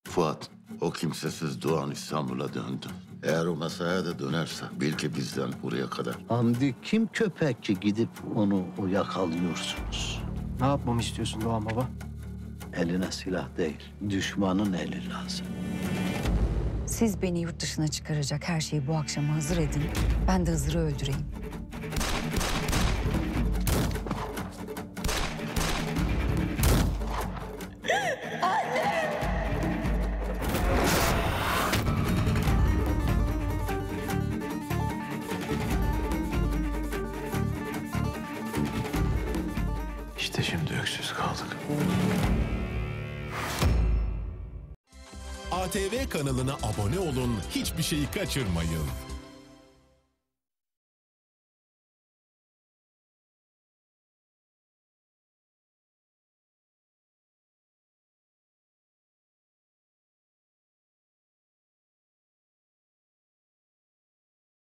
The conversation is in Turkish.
Fuat, o kimsesiz Doğan İstanbul'a döndü. Eğer o masaya da dönerse bil ki bizden buraya kadar. Hamdi kim köpek ki gidip onu yakalıyorsunuz? Ne yapmamı istiyorsun Doğan baba? Eline silah değil, düşmanın eli lazım. Siz beni yurt dışına çıkaracak her şeyi bu akşam hazır edin. Ben de Hızır'ı öldüreyim. İşte şimdi öksüz kaldık. ATV kanalına abone olun, hiçbir şeyi kaçırmayın.